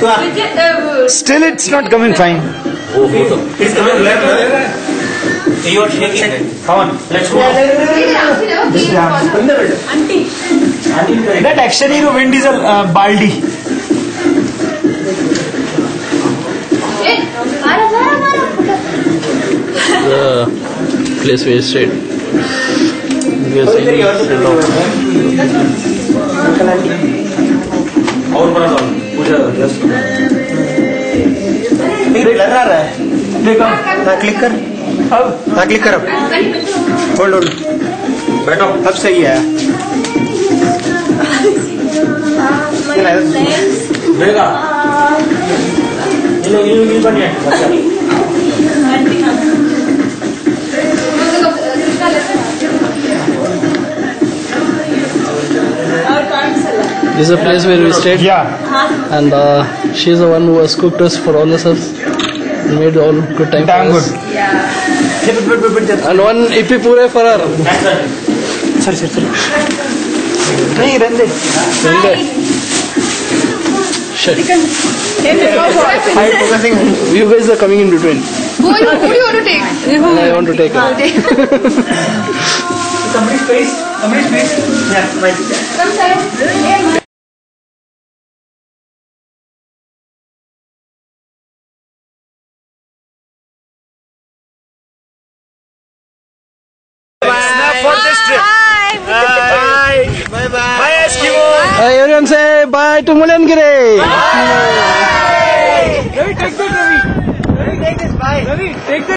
Still, it's not coming fine. It's coming left. You are shaking. Come on, let's go. That actually the wind is a baldi. The place we stayed. Click कर अब hold बैठो अब सही है This is a place where we stayed. Yeah. And she's the one who has cooked us for all of us. And made all good time Damn for good. us. Yeah. And one ipi pure for her. Sorry. नहीं रहने Shit. I'm focusing. You guys are coming in between. Who do you want to take? And I want to take her. Somebody's face. Yeah, right. Come, sir. Bye, Eskimo. Everyone say bye to Mullayanagiri. Ravi, take this. Ravi, take this. Bye. Ravi, take this.